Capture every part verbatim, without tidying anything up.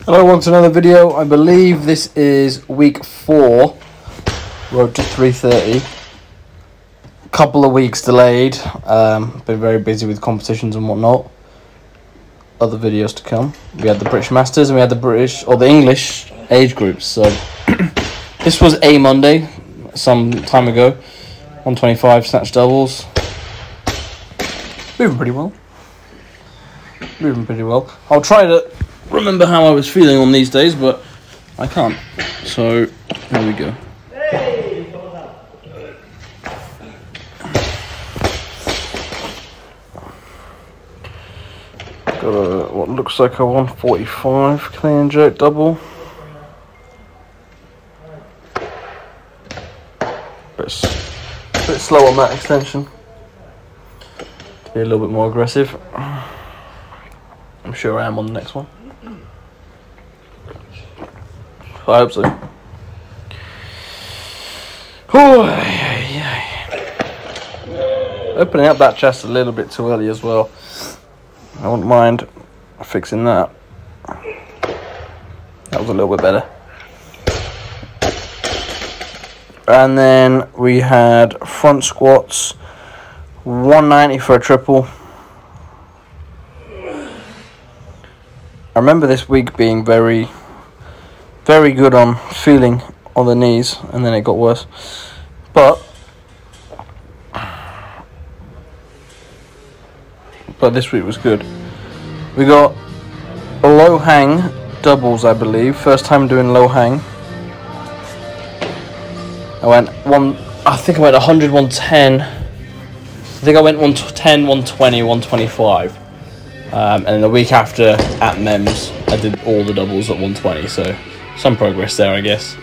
Hello, welcome to another video. I believe this is week four, road to three thirty. A couple of weeks delayed, um, been very busy with competitions and whatnot. Other videos to come. We had the British Masters and we had the British, or the English age groups. So this was a Monday, some time ago. one twenty-five snatch doubles. Moving pretty well. Moving pretty well. I'll try to remember how I was feeling on these days, but I can't. So here we go. Got a what looks like a one forty-five clean and jerk double. Bit, bit slow on that extension. To be a little bit more aggressive. I'm sure I am on the next one. I hope so. Oh, yeah, yeah. Opening up that chest a little bit too early as well. I wouldn't mind fixing that. That was a little bit better. And then we had front squats, one ninety for a triple. I remember this week being very, very good on feeling on the knees, and then it got worse. But, but this week was good. We got a low hang doubles, I believe. First time doing low hang. I went one. I think I went one hundred, one ten. I think I went one ten, one twenty, one twenty-five. Um, and then the week after at Mems, I did all the doubles at one twenty, so some progress there, I guess.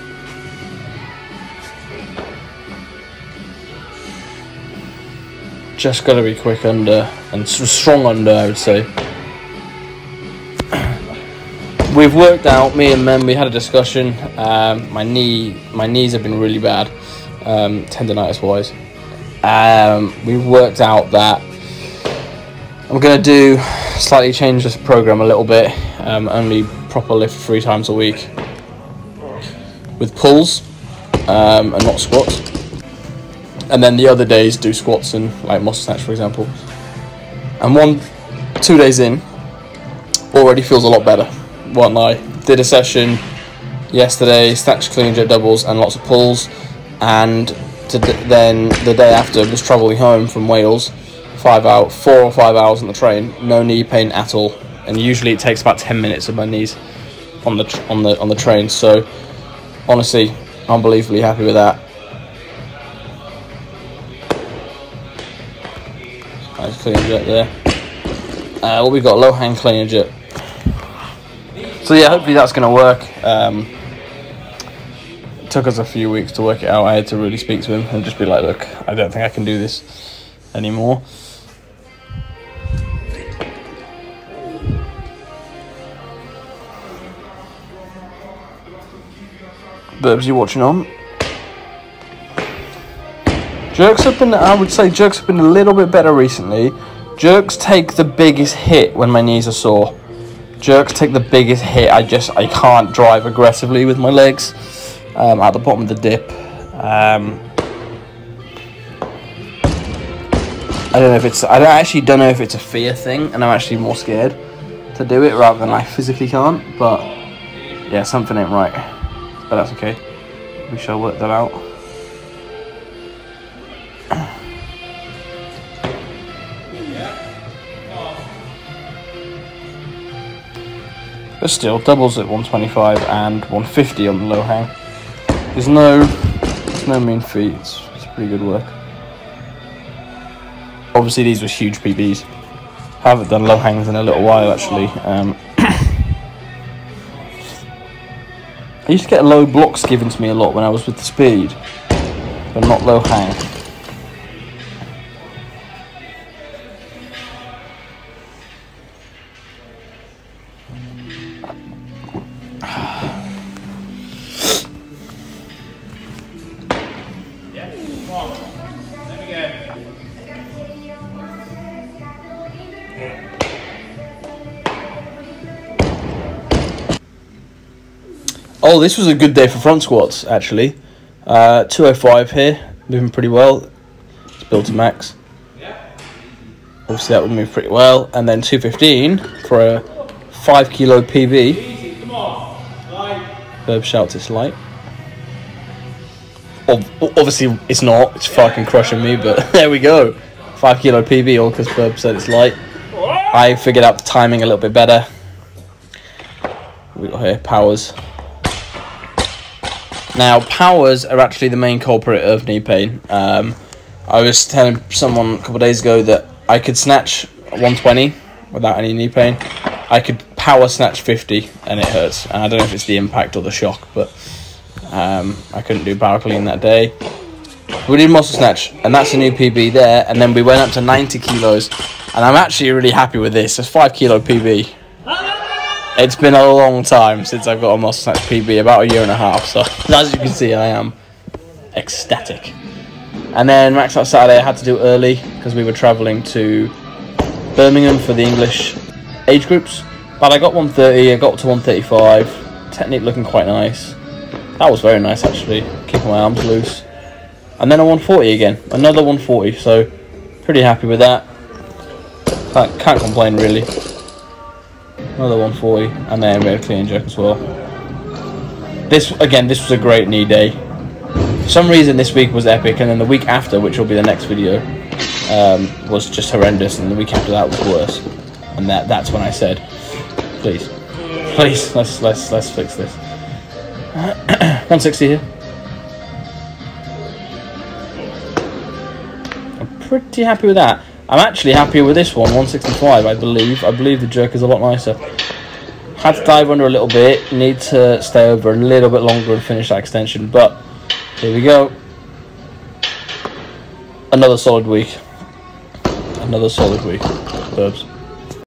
Just got to be quick under and strong under, I would say. We've worked out, me and Mem, we had a discussion. Um, my knee, my knees have been really bad, um, tendonitis wise. Um, we worked out that I'm going to do slightly change this program a little bit, um, only proper lift three times a week with pulls um, and not squats, and then the other days do squats and like muscle snatch, for example. And one, two days in, already feels a lot better. Won't lie. Did a session yesterday, snatch, clean and jerk doubles and lots of pulls, and to then the day after was travelling home from Wales. Five out, four or five hours on the train, no knee pain at all, and usually it takes about ten minutes of my knees on the tr on the on the train. So, honestly, unbelievably happy with that. Nice clean and jerk there. Uh, what we got? Low hang clean and jerk. So yeah, hopefully that's gonna work. Um, it took us a few weeks to work it out. I had to really speak to him and just be like, look, I don't think I can do this anymore. Burbs, you watching on? Jerks have been, I would say jerks have been a little bit better recently. Jerks take the biggest hit when my knees are sore. Jerks take the biggest hit. I just, I can't drive aggressively with my legs um, at the bottom of the dip. Um, I don't know if it's, I don't, actually don't know if it's a fear thing, and I'm actually more scared to do it rather than I physically can't. But yeah, something ain't right. But that's okay. We shall work that out. But still, doubles at one twenty-five and one fifty on the low hang. There's no, there's no mean feat. It's, it's pretty good work. Obviously, these were huge P Bs. Haven't done low hangs in a little while actually. Um, I used to get low blocks given to me a lot when I was with the speed, but not low hang. Oh, this was a good day for front squats, actually. Uh, two oh five here, moving pretty well. It's built to max. Obviously that would move pretty well. And then two fifteen for a five kilo P B. Burbs shouts it's light. Obviously it's not, it's fucking crushing me, but there we go. five kilo P B, all because Burbs said it's light. I figured out the timing a little bit better. We got here powers. Now powers are actually the main culprit of knee pain. Um, I was telling someone a couple of days ago that I could snatch one twenty without any knee pain. I could power snatch fifty and it hurts. And I don't know if it's the impact or the shock, but um, I couldn't do power clean that day. We did muscle snatch, and that's a new P B there. And then we went up to ninety kilos, and I'm actually really happy with this. It's five kilo P B. It's been a long time since I've got a muscle snatch P B, about a year and a half. So as you can see, I am ecstatic. And then max out Saturday, I had to do early because we were travelling to Birmingham for the English age groups. But I got one thirty, I got to one thirty-five. Technique looking quite nice. That was very nice actually, keeping my arms loose. And then a one forty again, another one forty. So pretty happy with that. Can't, can't complain really. Another one forty, and then we had a clean and jerk as well. This again, this was a great knee day. For some reason this week was epic, and then the week after, which will be the next video, um, was just horrendous, and the week after that was worse. And that that's when I said, please, please, let's let's let's fix this. one sixty here. I'm pretty happy with that. I'm actually happier with this one, one sixty-five, I believe. I believe the jerk is a lot nicer. Had to dive under a little bit, need to stay over a little bit longer and finish that extension, but here we go. Another solid week. Another solid week. Burbs.